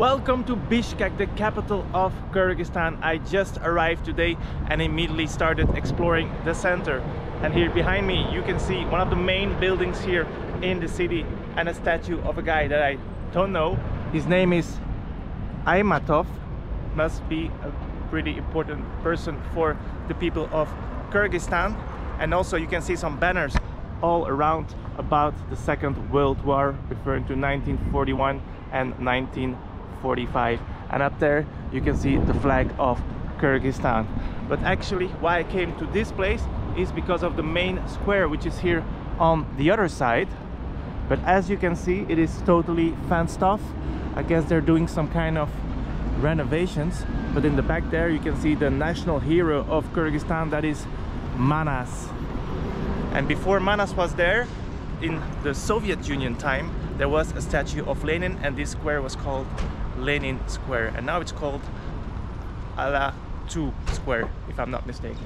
Welcome to Bishkek, the capital of Kyrgyzstan. I just arrived today and immediately started exploring the center. And here behind me you can see one of the main buildings here in the city and a statue of a guy that I don't know. His name is Aymatov. Must be a pretty important person for the people of Kyrgyzstan. And also you can see some banners all around about the Second World War, referring to 1941 and 1945. And up there you can see the flag of Kyrgyzstan. But actually why I came to this place is because of the main square, which is here on the other side. But as you can see, it is totally fenced off. I guess they're doing some kind of renovations. But in the back there you can see the national hero of Kyrgyzstan, that is Manas. And before Manas was there, in the Soviet Union time, there was a statue of Lenin, and this square was called Lenin Square, and now it's called Ala 2 Square, if I'm not mistaken.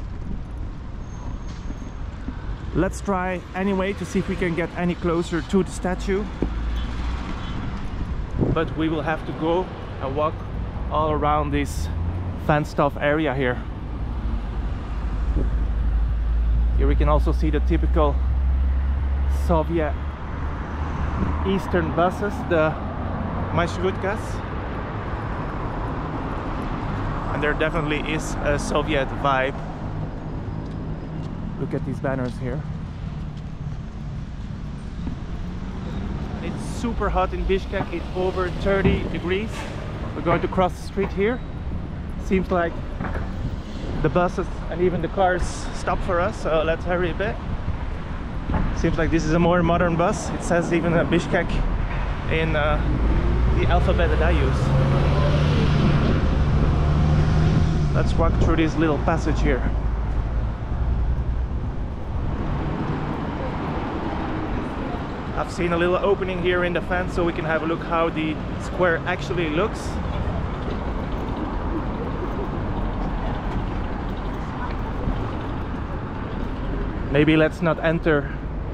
Let's try anyway to see if we can get any closer to the statue, but we will have to go and walk all around this fenced off area here. Here we can also see the typical Soviet Eastern buses, the marshrutkas, and there definitely is a Soviet vibe. Look at these banners here. It's super hot in Bishkek, it's over 30 degrees. We're going to cross the street here. Seems like the buses and even the cars stop for us, so let's hurry a bit. Seems like this is a more modern bus. It says even Bishkek in the alphabet that I use. Let's walk through this little passage here. I've seen a little opening here in the fence so we can have a look how the square actually looks. Maybe let's not enter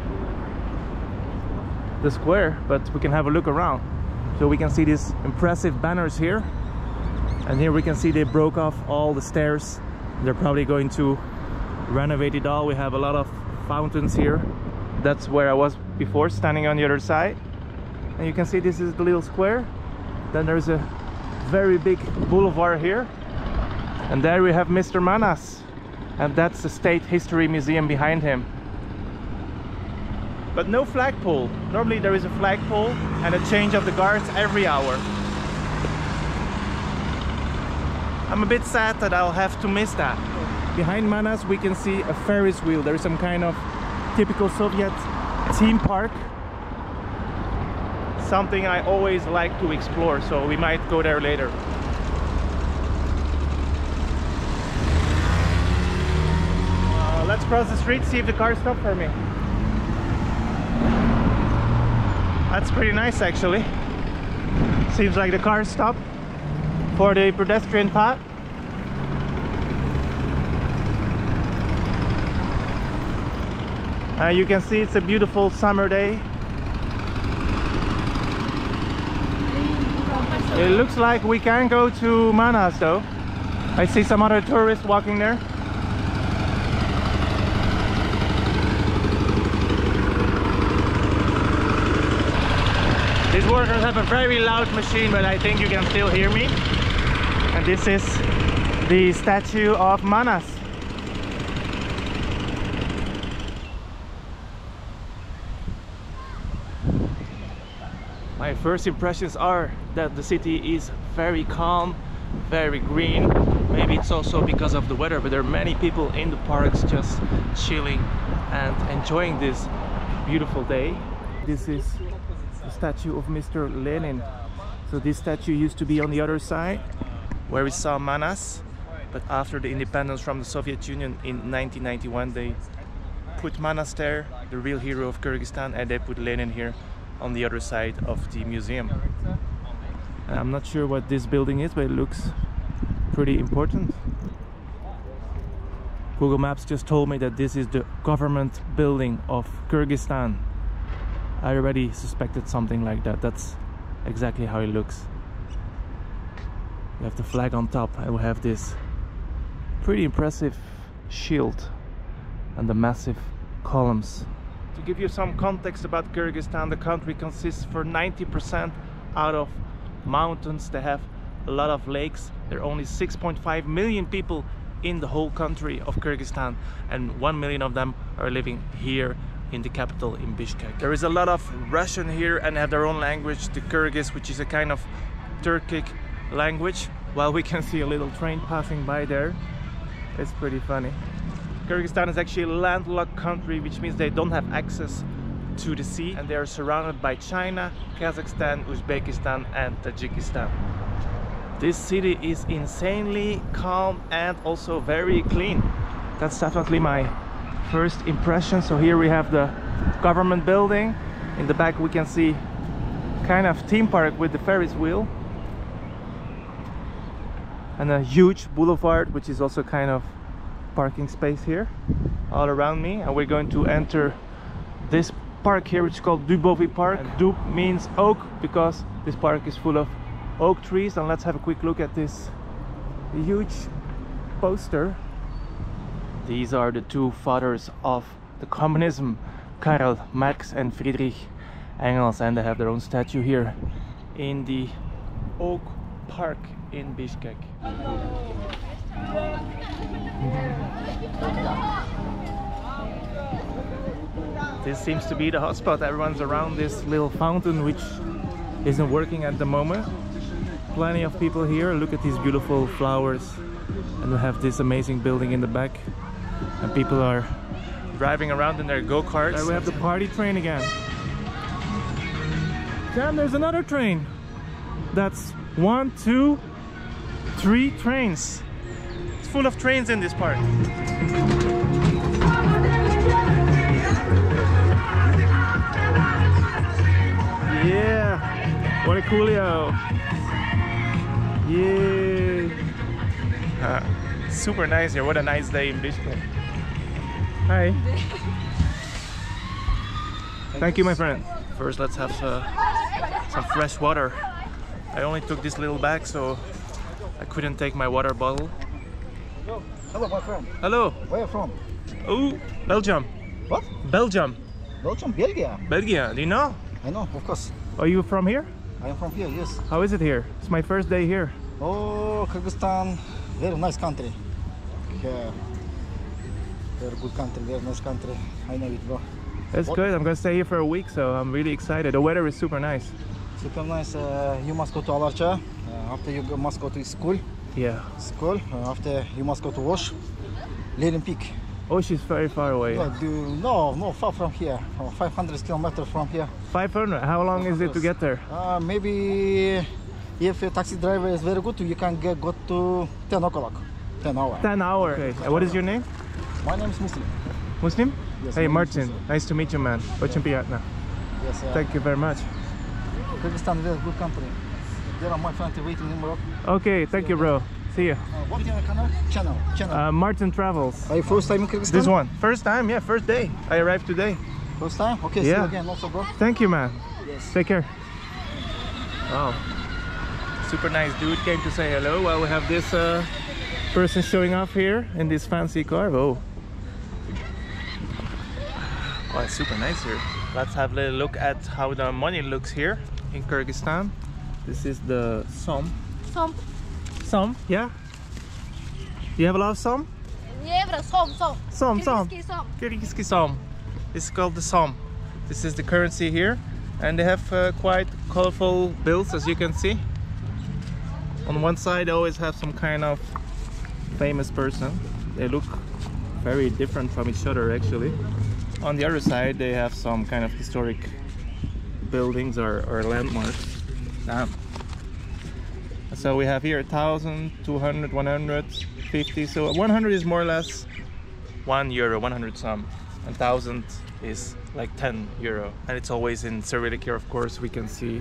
the square, but we can have a look around. So we can see these impressive banners here, and here we can see they broke off all the stairs. They're probably going to renovate it all. We have a lot of fountains here. That's where I was before, standing on the other side. And you can see this is the little square. Then there's a very big boulevard here, and there we have Mr. Manas, and that's the State History Museum behind him. But no flagpole. Normally there is a flagpole and a change of the guards every hour. I'm a bit sad that I'll have to miss that. Behind Manas we can see a Ferris wheel. There is some kind of typical Soviet theme park. Something I always like to explore, so we might go there later. Let's cross the street, see if the cars stop for me. That's pretty nice actually. Seems like the cars stop for the pedestrian path. You can see it's a beautiful summer day. It looks like we can go to Manas though. I see some other tourists walking there. These workers have a very loud machine, but I think you can still hear me. And this is the statue of Manas. My first impressions are that the city is very calm, very green. Maybe it's also because of the weather, but there are many people in the parks just chilling and enjoying this beautiful day. This is the statue of Mr. Lenin. So this statue used to be on the other side where we saw Manas, but after the independence from the Soviet Union in 1991 they put Manas there, the real hero of Kyrgyzstan, and they put Lenin here on the other side of the museum. And I'm not sure what this building is, but it looks pretty important. Google Maps just told me that this is the government building of Kyrgyzstan. I already suspected something like that. That's exactly how it looks. We have the flag on top, and we have this pretty impressive shield and the massive columns. To give you some context about Kyrgyzstan, the country consists for 90% out of mountains. They have a lot of lakes. There are only 6.5 million people in the whole country of Kyrgyzstan, and 1 million of them are living here in the capital, in Bishkek. There is a lot of Russian here, and have their own language, the Kyrgyz, which is a kind of Turkic language. While we can see a little train passing by there. It's pretty funny. Kyrgyzstan is actually a landlocked country, which means they don't have access to the sea, and they are surrounded by China, Kazakhstan, Uzbekistan and Tajikistan. This city is insanely calm and also very clean. That's definitely my first impression. So here we have the government building. In the back we can see kind of theme park with the Ferris wheel, and a huge boulevard, which is also kind of parking space here all around me. And we're going to enter this park here, which is called Dubovi Park. And Dub means oak because this park is full of oak trees. And let's have a quick look at this huge poster. These are the two fathers of the communism, Karl Marx and Friedrich Engels, and they have their own statue here in the oak park in Bishkek. This seems to be the hotspot. Everyone's around this little fountain, which isn't working at the moment. Plenty of people here. Look at these beautiful flowers, and we have this amazing building in the back, and people are driving around in their go-karts. There we have the party train again. Damn, there's another train. That's 1, 2, 3 trains. It's full of trains in this park. Yeah, what a coolio. Yeah. Super nice here. What a nice day in Bishkek. Hi. Thank you, my friend. First, let's have some fresh water. I only took this little bag, so I couldn't take my water bottle. Hello, my friend. Hello. Where are you from? Oh, Belgium. What? Belgium. Belgium, Belgium. Belgium. Do you know? I know, of course. Are you from here? I am from here, yes. How is it here? It's my first day here. Oh, Kyrgyzstan, very nice country. Yeah. Very good country, very nice country. I know it, bro. That's good. I'm gonna stay here for a week, so I'm really excited. The weather is super nice. Super nice. You must go to Alarcha. After you must go to school. Yeah. School. After you must go to wash. Lenin Peak. Oh, she's very far away. No, far from here. 500 kilometers from here. 500? How long is it to get there? Maybe if a taxi driver is very good, you can go to 10 o'clock. 10 hours. 10 hours. Okay. And what is your name? My name is Muslim. Muslim? Yes, hey, my Martin. name is Muslim. Nice to meet you, man. Yes. Thank you very much. Kyrgyzstan is a very good country. There are my friends waiting in Morocco. Okay, thank you, bro. See ya. What is your channel? Martin Travels. Are you first time in Kyrgyzstan? This one. First time, yeah, first day. I arrived today. First time? Okay, yeah. See you again also, bro. Thank you, man. Yes. Take care. Wow. Super nice dude came to say hello while we have this person showing off here in this fancy car. Whoa. Oh, it's super nice here. Let's have a little look at how the money looks here in Kyrgyzstan. This is the som. Som, yeah? You have a lot of som? Som. Kyrgyzstan som. This is called the som. This is the currency here. And they have quite colorful bills, as you can see. On one side they always have some kind of famous person. They look very different from each other actually. On the other side they have some kind of historic buildings or landmarks. Damn. So we have here 1,000, 200, 150. So 100 is more or less €1, 100 some. 1,000 is like 10 euro. And it's always in Cyrillic here, of course. We can see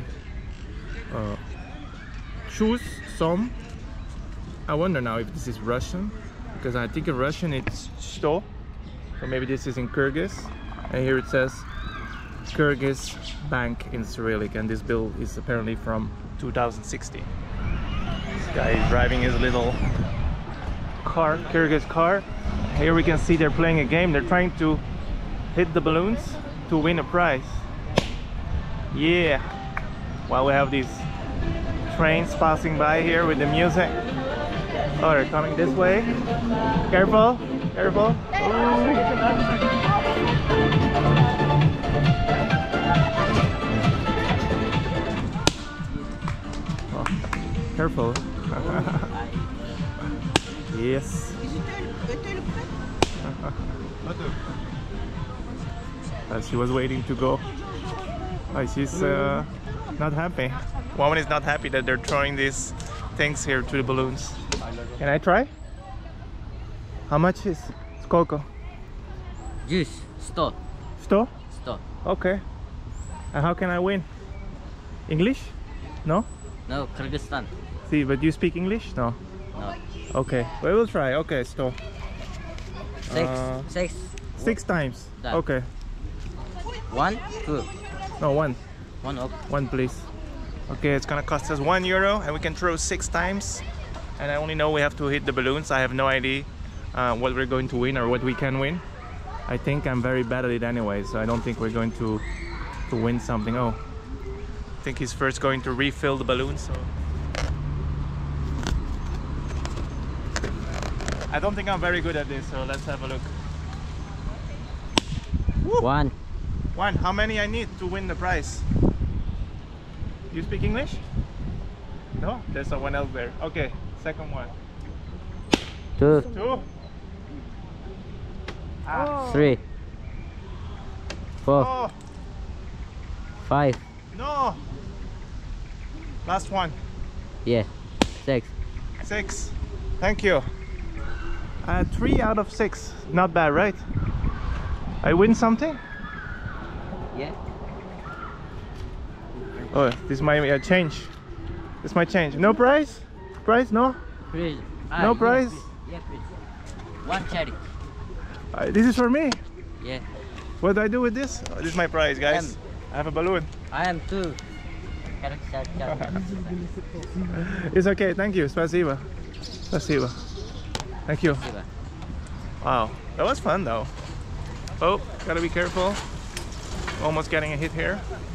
Chus, som. I wonder now if this is Russian, because I think in Russian it's Sto. So maybe this is in Kyrgyz. And here it says Kyrgyz Bank in Cyrillic, and this bill is apparently from 2016. This guy is driving his little car, Kyrgyz car. Here we can see they're playing a game. They're trying to hit the balloons to win a prize. Yeah. While we have these trains passing by here with the music. Oh, they're coming this way. Careful, careful. Oh, careful. Yes. She was waiting to go. She's not happy. Woman is not happy that they're throwing these things here to the balloons. Can I try? How much is Skoko? Juice, 100. 100? 100. Okay. And how can I win? English? No? No, Kyrgyzstan. See, but you speak English? No. No. Okay, we will try. Okay, 100. Six. 6 times. Done. Okay. 1, 2. No, 1. 1 up. 1 please. Okay, it's gonna cost us €1 and we can throw 6 times. And I only know we have to hit the balloons. I have no idea what we're going to win or what we can win. I think I'm very bad at it anyway, so I don't think we're going to win something. Oh, I think he's first going to refill the balloons. So I don't think I'm very good at this, so let's have a look. Woo! 1. 1. How many I need to win the prize? You speak English? No? There's someone else there. Okay, second one. 2. 2. 3. 4. Oh, 5. no! Last one. Yeah. 6. 6. Thank you. 3 out of 6. Not bad, right? I win something? Yeah. Oh, this is my change. This is my change. No prize? Prize? No? Please. No prize? Yeah, please. 1 cherry. This is for me. Yeah. What do I do with this? Oh, this is my prize, guys. I have a balloon. I am 2. It's okay. Thank you. Spasiba. Spasiba. Thank you. Wow, that was fun though. Oh, gotta be careful. Almost getting a hit here.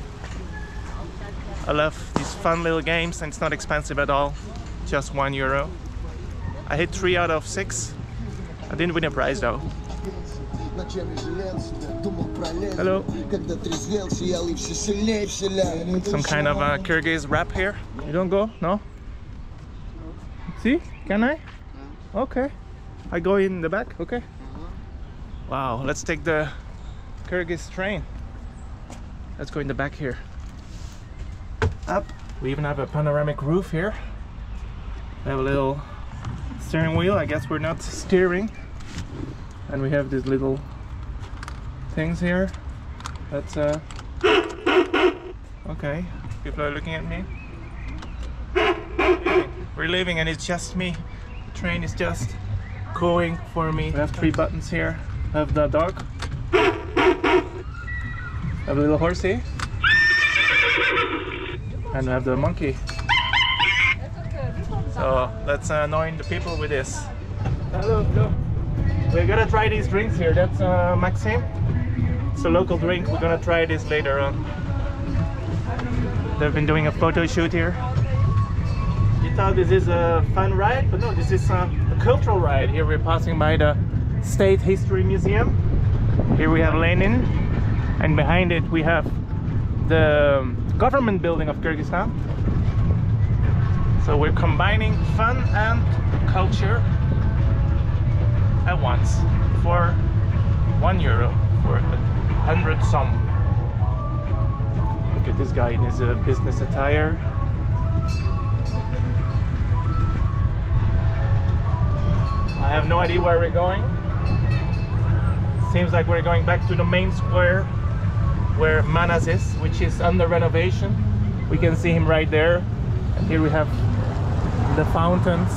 I love these fun little games and it's not expensive at all. Just €1. I hit 3 out of 6. I didn't win a prize though. Hello. Some kind of Kyrgyz rap here. You don't go? No? See? Can I? Okay. I go in the back, okay? Wow, let's take the Kyrgyz train. Let's go in the back here. Up. We even have a panoramic roof here. We have a little steering wheel. I guess we're not steering. And we have these little things here. That's okay. People are looking at me. We're leaving and it's just me. The train is just going for me. We have 3 buttons here. We have the dog. We have a little horsey. And we have the monkey. So let's annoy the people with this. Hello, hello. We're gonna try these drinks here. That's Maksym. It's a local drink. We're gonna try this later on. They've been doing a photo shoot here. You thought this is a fun ride, but no, this is a cultural ride. Here we're passing by the State History Museum. Here we have Lenin, and behind it we have the government building of Kyrgyzstan. So we're combining fun and culture at once for €1 for 100 some. Look at this guy in his business attire. I have no idea where we're going. Seems like we're going back to the main square where Manas is, which is under renovation. We can see him right there. And here we have the fountains.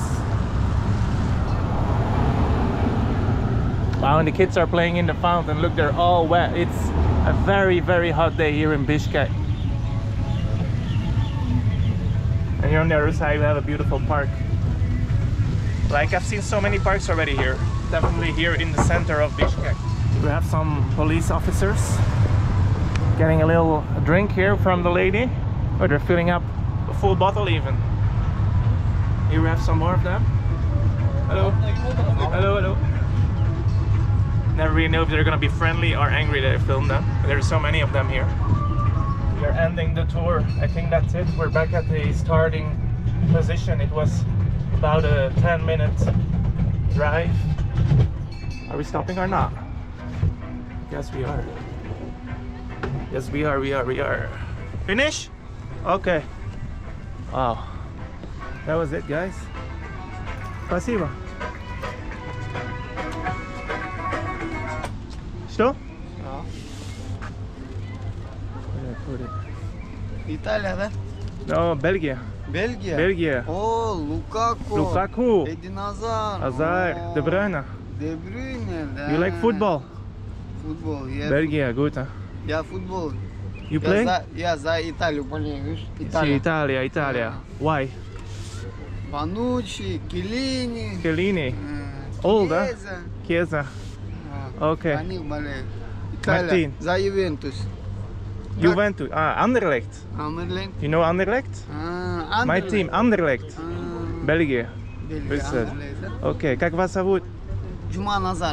Wow, and the kids are playing in the fountain. Look, they're all wet. It's a very, very hot day here in Bishkek. And here on the other side we have a beautiful park. Like, I've seen so many parks already here. Definitely here in the center of Bishkek. We have some police officers getting a little drink here from the lady. Oh, they're filling up a full bottle even. Here we have some more of them. Hello. Hello, hello. Never really know if they're gonna be friendly or angry that I filmed them. There's so many of them here. We are ending the tour. I think that's it. We're back at the starting position. It was about a 10-minute drive. Are we stopping or not? Yes, we are. Yes, we are. We are. Finish? Okay. Wow. That was it, guys. Спасибо. Что? Italia, да? No, Belgium. Belgia? Belgia. Oh, Lukaku. Lukaku. Eden Hazard. Hazard. Oh. De Bruyne. De Bruyne, да. You like football? Football, yeah. Belgia, good. Huh? Yeah, football. You play? Я за Италию болею, видишь? Sì, Italia, Italia. Why? Bonucci, Chiellini. Chiellini. Old, huh? Chiesa. Chiesa. Okay. За них болею. Martin. За Ювентус. Juventus. Ah, Anderlecht. Anderlecht. You know Anderlecht? My team, Anderlecht. België. Belgia. Okay, как вас зовут? Джума Назар.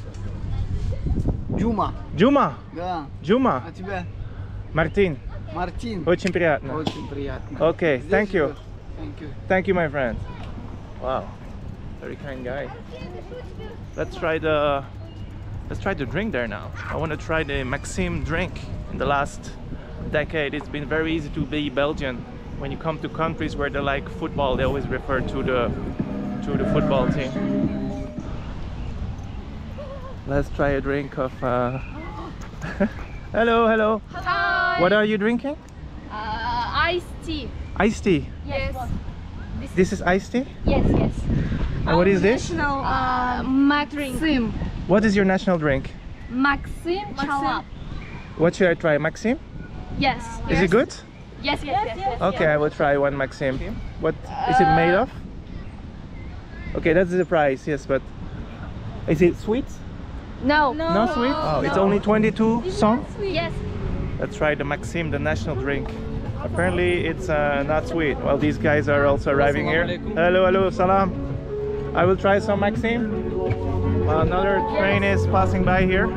Джума. Джума. Да. Джума. А тебя? Мартин. Мартин. Очень приятно. Очень приятно. Okay, Здесь thank you. живешь? Thank you. Thank you, my friend. Wow, very kind guy. Let's try the drink there now. I want to try the Maksym drink. In the last decade, it's been very easy to be Belgian. When you come to countries where they like football, they always refer to the football team. Let's try a drink of. Hello, hello. Hi. What are you drinking? Iced tea. Iced tea. Yes. This is iced tea. Yes, yes. And what is this? National Maksym. What is your national drink? Maksym Chalap. What should I try? Maksym? Yes. Is it good? Yes, yes. Okay, I will try one Maksym. What is it made of? Okay, that's the price. Yes, but is it sweet? No. Not sweet? Oh, it's only 22 cents. Yes. Let's try the Maksym, the national drink. Apparently it's not sweet. Well, these guys are also arriving here. Hello, hello, salam. I will try some Maksym. Well, another train is passing by here.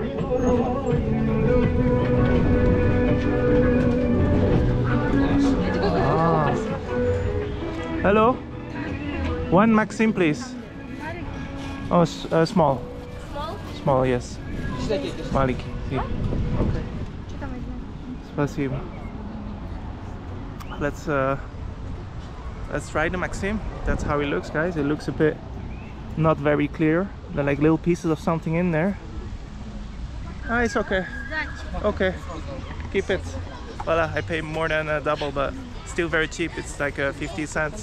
Ah. Hello. One Maksym, please. Oh, small. Small? Small, yes. Маленький. Okay. Спасибо. Let's try the Maksym. That's how it looks, guys. It looks a bit not very clear. There are like little pieces of something in there. Ah, it's okay. Okay, keep it. Voila, I pay more than double, but still very cheap. It's like 50 cents.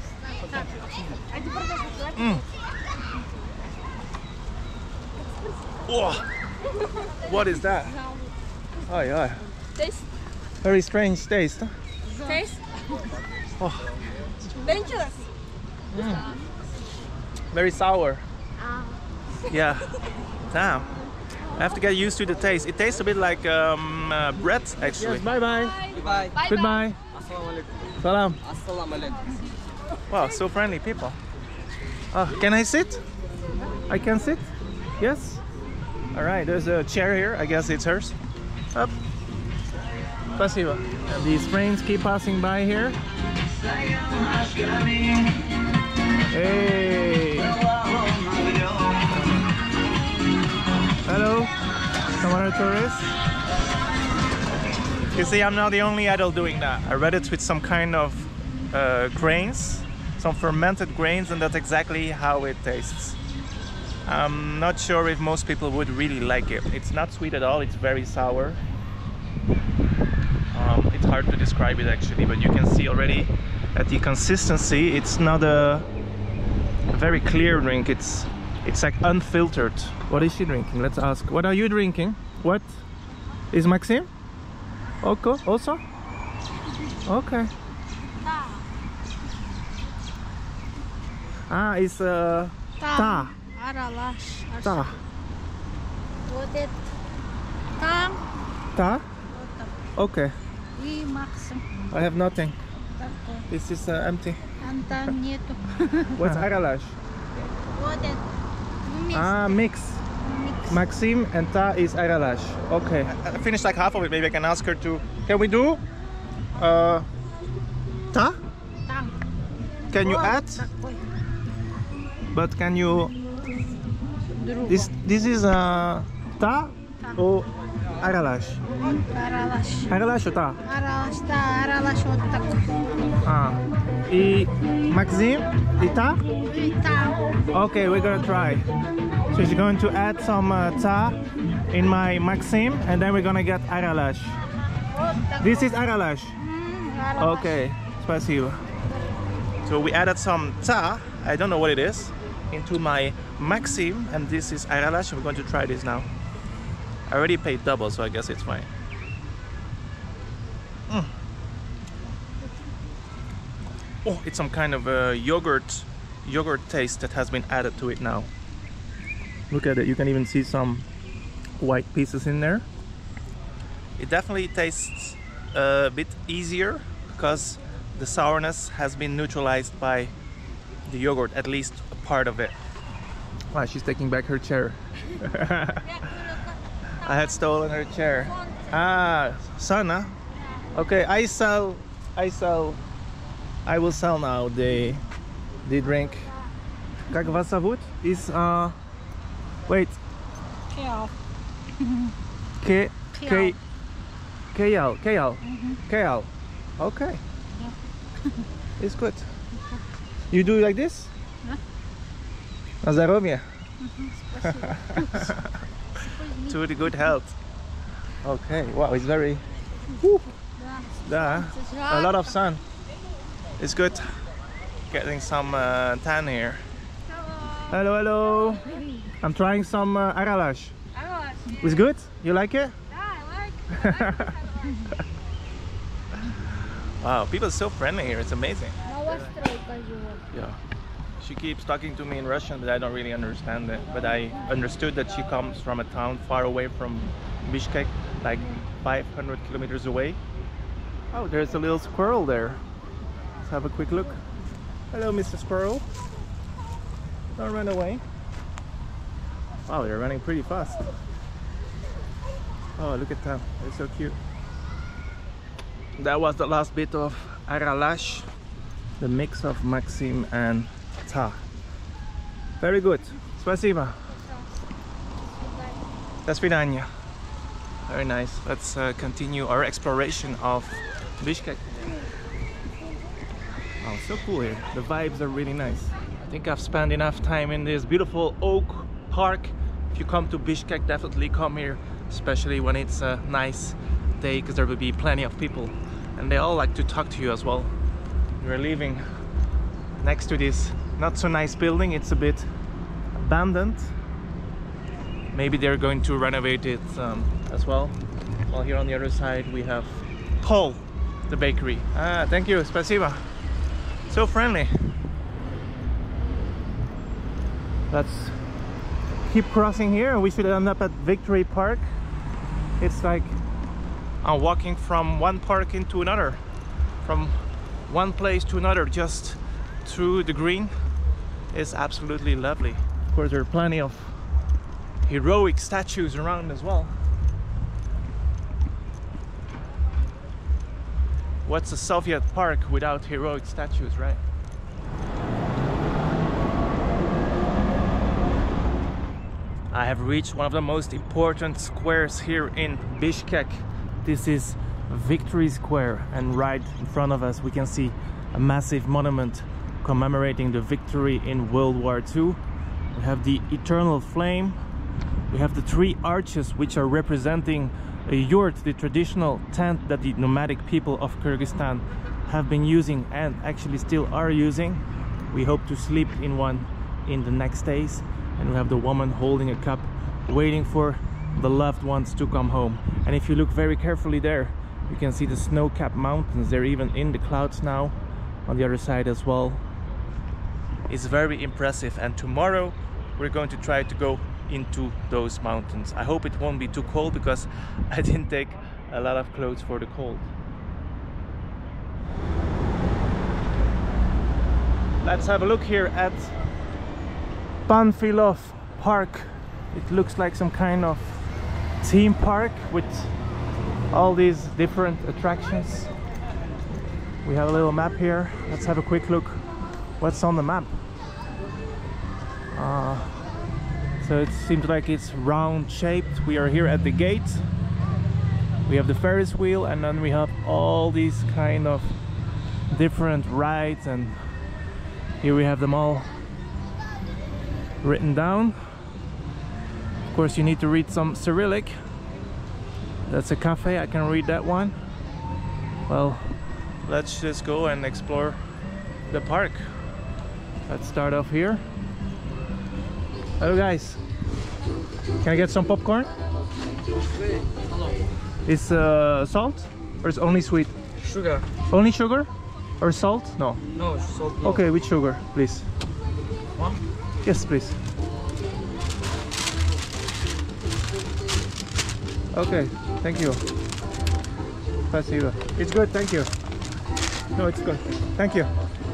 Whoa. What is that? Oh yeah. Taste? Very strange taste. Huh? Taste? Oh. Dangerous. Very sour. Yeah. Damn. I have to get used to the taste. It tastes a bit like bread, actually. Yes, bye bye. Goodbye. Goodbye. Assalamu alaikum. Salam. Assalamu alaikum. Wow, so friendly people. Can I sit? I can sit? Yes? Alright, there's a chair here. I guess it's hers. Up. Спасибо. And these trains keep passing by here. Hey! Hello, some other tourists. You see, I'm not the only adult doing that. I read it with some kind of grains, some fermented grains, and that's exactly how it tastes. I'm not sure if most people would really like it. It's not sweet at all, it's very sour. It's hard to describe it actually, but you can see already at the consistency, it's not a very clear drink. It's like unfiltered. What is she drinking? Let's ask. What are you drinking? What is Maksym? Okay, also? Okay. Ah, it's ta. Aralash. Ta. What it? Tang. Ta? Okay. We Maksym. I have nothing. This is empty. Антон нету. What's Aralash? Вот это. Ah, mix. Maksym and Ta is Aralash. Okay. I finished like half of it. Maybe I can ask her to. Can we do? Ta? Там. Can you add? But can you? This is Ta or Aralash? Aralash. Aralash or Ta? Aralash, да, Aralash вот такой. Ah. И Maksym? И Ta? И там. Okay, we're gonna try. So she's going to add some Ta in my Maksym, and then we're gonna get Aralash. Вот такой. This is Aralash. Aralash. Okay, спасибо. So we added some Ta, I don't know what it is, into my Maksym, and this is Aralash. We're going to try this now. I already paid double, so I guess it's fine. Oh, it's some kind of yogurt taste that has been added to it now. Look at it, you can even see some white pieces in there. It definitely tastes a bit easier because the sourness has been neutralized by the yogurt, at least a part of it. Wow, she's taking back her chair. I had stolen her chair. Ah, Sana. Okay, I will sell now the drink. Как вас зовут? Is wait. Kale. Okay. It's good. You do like this? На здоровье. To the good health. Okay. Wow, it's very. Woo. Yeah, a lot of sun. It's good. Getting some tan here. Hello, hello. I'm trying some Aralash. It's good? You like it? Wow, people are so friendly here. It's amazing. Yeah. She keeps talking to me in Russian, but I don't really understand it. But I understood that she comes from a town far away from Bishkek, like 500 kilometers away. Oh, there's a little squirrel there. Let's have a quick look. Hello, Mr. Squirrel. Don't run away. Wow, they're running pretty fast. Oh, look at them. They're so cute. That was the last bit of Aralash, the mix of Maksym and Ta. Very good. Спасибо. До свидания. Very nice. Let's continue our exploration of Bishkek. Oh, so cool here. The vibes are really nice. I think I've spent enough time in this beautiful oak park. If you come to Bishkek, definitely come here, especially when it's a nice day, because there will be plenty of people and they all like to talk to you as well. We're leaving next to this not so nice building. It's a bit abandoned. Maybe they're going to renovate it as well. While here on the other side we have Paul, the bakery. Ah, thank you, спасибо. So friendly. Let's keep crossing here. We should end up at Victory Park. It's like I'm walking from one park into another, from one place to another, just through the green. It's absolutely lovely. Of course, there are plenty of heroic statues around as well. What's a Soviet park without heroic statues, right? I have reached one of the most important squares here in Bishkek. This is Victory Square, and right in front of us we can see a massive monument commemorating the victory in World War II. We have the eternal flame. We have the three arches, which are representing a yurt, the traditional tent that the nomadic people of Kyrgyzstan have been using and actually still are using. We hope to sleep in one in the next days. And we have the woman holding a cup, waiting for the loved ones to come home. And if you look very carefully there, you can see the snow-capped mountains. They're even in the clouds now on the other side as well. is very impressive, and tomorrow we're going to try to go into those mountains. I hope it won't be too cold because I didn't take a lot of clothes for the cold. Let's have a look here at Panfilov Park. It looks like some kind of theme park with all these different attractions. We have a little map here. Let's have a quick look what's on the map. So it seems like it's round shaped. We are here at the gate. We have the Ferris wheel, and then we have all these kind of different rides, and here we have them all written down. Of course, you need to read some Cyrillic. That's a cafe, I can read that one. Well, let's just go and explore the park. Let's start off here. Hello guys, can I get some popcorn? Is salt or is only sweet? Sugar. Only sugar or salt? No. No, salt. No. Okay, with sugar, please. One? Yes, please. Okay, thank you. Спасибо. It's good, thank you. No, it's good. Thank you.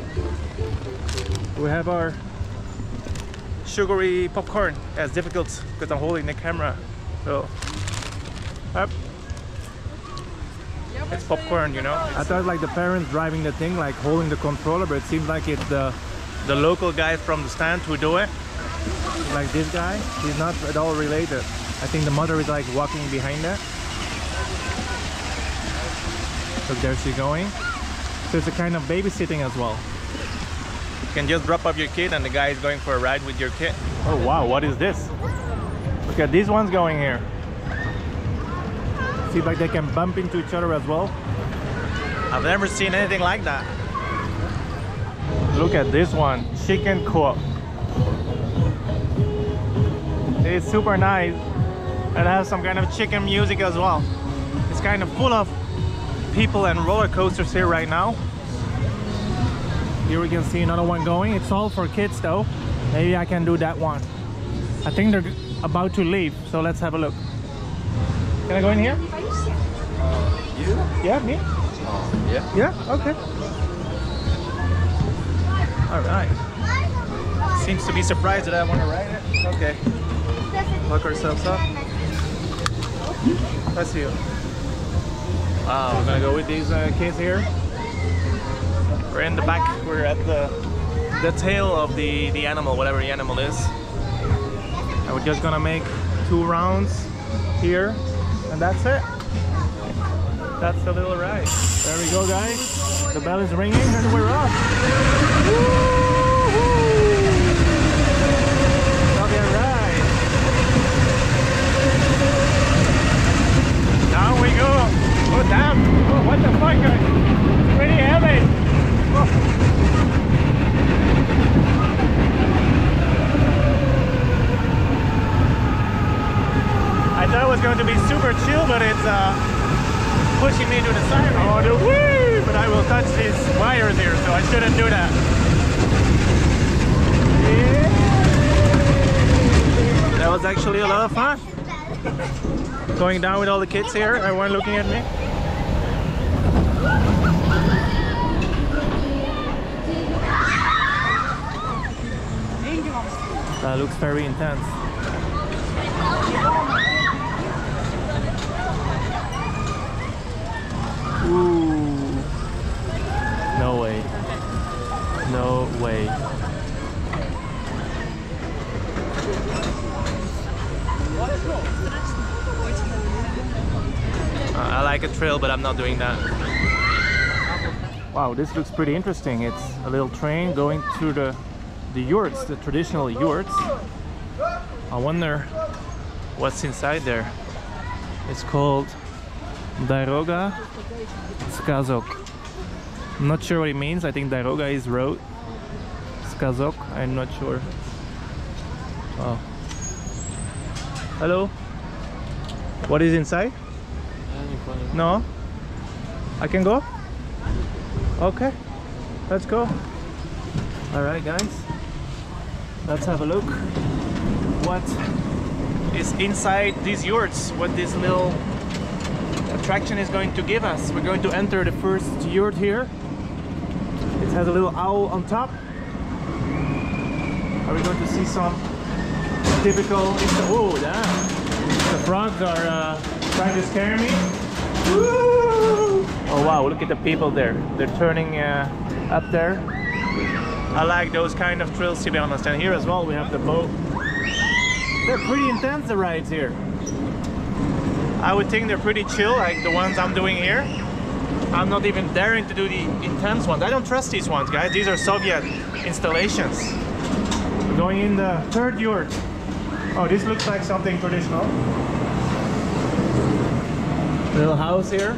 We have our sugary popcorn. Yeah, it's difficult because I'm holding the camera. So, up. It's popcorn, you know. I thought like the parents driving the thing, like holding the controller, but it seems like it's the local guy from the stand who do it. Like this guy, he's not at all related. I think the mother is like walking behind that. Look, there she's going. So it's a kind of babysitting as well. You can just drop off your kid and the guy is going for a ride with your kid. Oh wow, what is this? Look at these ones going here. Seems like they can bump into each other as well. I've never seen anything like that. Look at this one, chicken coop. It's super nice and has some kind of chicken music as well. It's kind of full of people and roller coasters here right now. Here we can see another one going. It's all for kids though. Maybe I can do that one. I think they're about to leave, so let's have a look. Can I go in here? You? Yeah, me? Yeah. Yeah, okay. Alright. Seems to be surprised that I want to ride it. Okay. Lock ourselves up. Let's see. Wow, we're gonna go with these kids here. We're in the back. We're at the tail of the animal, whatever the animal is. And we're just gonna make 2 rounds here, and that's it. That's the little ride. There we go, guys. The bell is ringing, and we're off. Woo-hoo! Okay, right. Down we go. Oh damn! Oh, what the fuck, guys? It's pretty heavy. Oh. I thought it was going to be super chill, but it's pushing me to the side. Oh, the whee! But I will touch these wires here, so I shouldn't do that. Yeah. That was actually a lot of fun. Going down with all the kids here, everyone looking at me. That looks very intense. Ooh. No way. No way. I like a trail, but I'm not doing that. Wow, this looks pretty interesting. It's a little train going through the yurts, the traditional yurts. I wonder what's inside there. It's called Daroga Skazok. I'm not sure what it means. I think Daroga is road. Skazok, I'm not sure. Oh. Hello? What is inside? No? I can go? Okay, let's go. Alright guys, Let's have a look what is inside these yurts, what this little attraction is going to give us. We're going to enter the first yurt here. It has a little owl on top. Are we going to see some typical... Oh, damn! The frogs are trying to scare me. Woo! Oh wow, look at the people there. They're turning up there. I like those kind of thrills, to be honest. And here as well we have the boat. They're pretty intense, the rides here. I would think they're pretty chill, like the ones I'm doing here. I'm not even daring to do the intense ones. I don't trust these ones, guys. These are Soviet installations. We're going in the third yurt. Oh, this looks like something traditional. Little house here.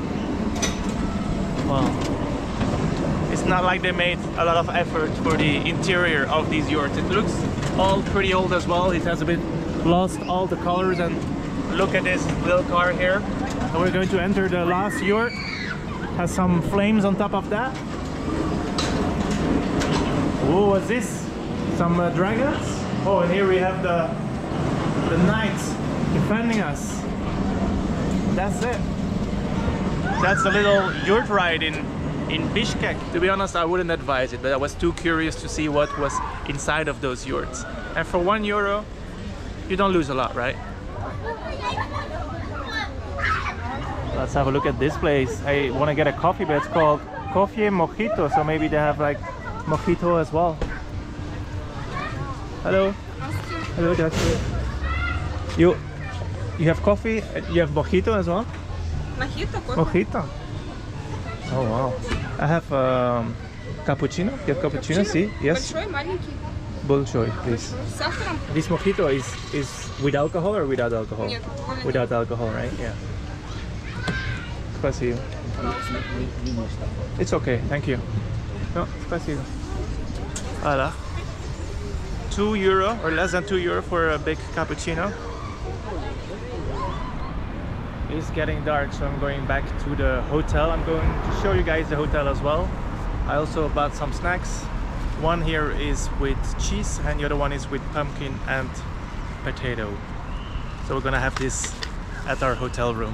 Wow. It's not like they made a lot of effort for the interior of these yurts. It looks all pretty old as well. It has a bit lost all the colors, and look at this little car here. And we're going to enter the last yurt. Has some flames on top of that. Oh, what's this? Some dragons? Oh, and here we have the knights defending us. That's it. That's a little yurt ride in Bishkek. To be honest, I wouldn't advise it, but I was too curious to see what was inside of those yurts. And for €1, you don't lose a lot, right? Let's have a look at this place. I want to get a coffee, but it's called Coffee Mojito, so maybe they have like mojito as well. Hello. Hello, that's it. You have coffee? You have mojito as well? Mojito. Oh wow. I have cappuccino. You have cappuccino? See? Yes. Большой, please. This mojito is with alcohol or without alcohol? Without alcohol, right? Yeah. Спасибо. It's okay, thank you. No, спасибо. Voilà. €2 or less than €2 for a big cappuccino. It's getting dark, so I'm going back to the hotel. I'm going to show you guys the hotel as well. I also bought some snacks. One here is with cheese and the other one is with pumpkin and potato. So we're gonna have this at our hotel room.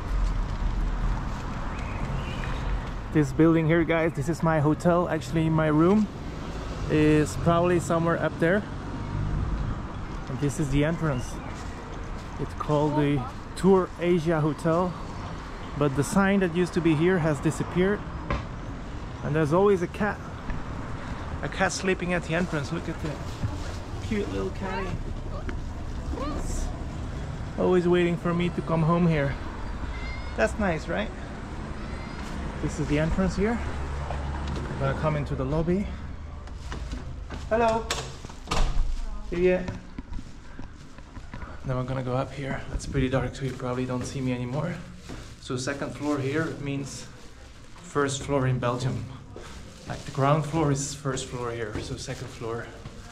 This building here, guys, this is my hotel. Actually, my room is probably somewhere up there. And this is the entrance. It's called the Tour Asia Hotel, but the sign that used to be here has disappeared. And there's always a cat sleeping at the entrance. Look at that cute little catty. It's always waiting for me to come home here. That's nice, right? This is the entrance here. I'm gonna come into the lobby. Hello. Yeah. Then we're gonna go up here. It's pretty dark, so you probably don't see me anymore. So second floor here means first floor in Belgium. Like the ground floor is first floor here, so second floor.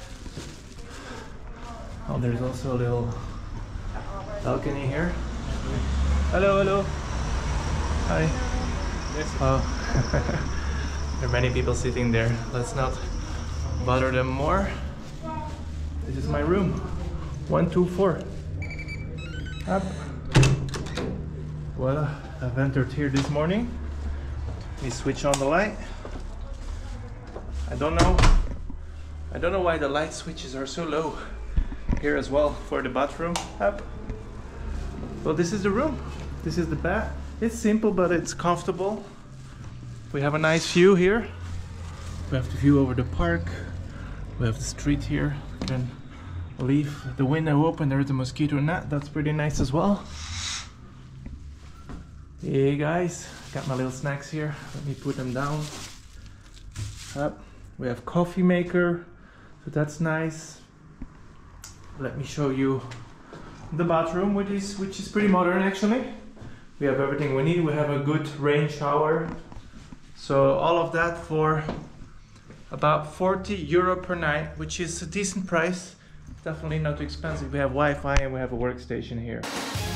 Oh, there's also a little balcony here. Hello, hello. Hi. Oh, there are many people sitting there. Let's not bother them more. This is my room. 124. Up. Well, I've entered here this morning. We switch on the light. I don't know why the light switches are so low here as well for the bathroom. Up. Well, this is the room. This is the bed. It's simple, but it's comfortable. We have a nice view here. We have the view over the park. We have the street here. You can leave the window open. There's a mosquito net. That's pretty nice as well. Hey guys, got my little snacks here. Let me put them down. Up. We have coffee maker, so that's nice. Let me show you the bathroom, which is pretty modern actually. We have everything we need. We have a good rain shower. So all of that for about €40 per night, which is a decent price. Definitely not too expensive. We have Wi-Fi and we have a workstation here.